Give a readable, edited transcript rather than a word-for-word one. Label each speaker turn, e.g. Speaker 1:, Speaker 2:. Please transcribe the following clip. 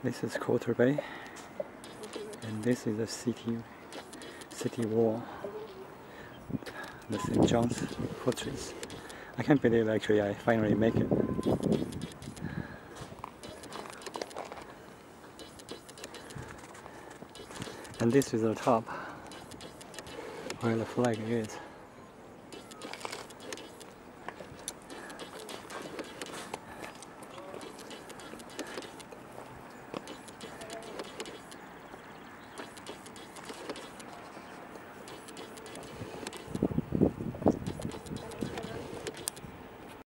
Speaker 1: This is Quarter Bay, and this is the city wall, the St. John's Fortress. I can't believe actually I finally make it. And this is the top where the flag is.